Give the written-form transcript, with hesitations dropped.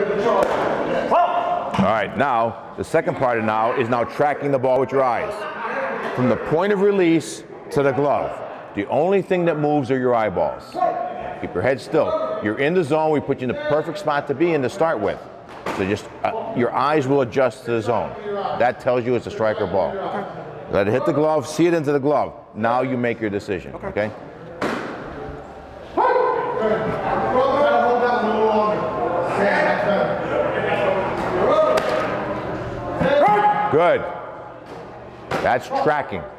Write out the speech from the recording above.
All right, now, the second part of now is now tracking the ball with your eyes. From the point of release to the glove. The only thing that moves are your eyeballs. Keep your head still. You're in the zone, we put you in the perfect spot to be in to start with. So just, your eyes will adjust to the zone. That tells you it's a striker ball. Okay. Let it hit the glove, see it into the glove. Now you make your decision, okay? Good. That's tracking.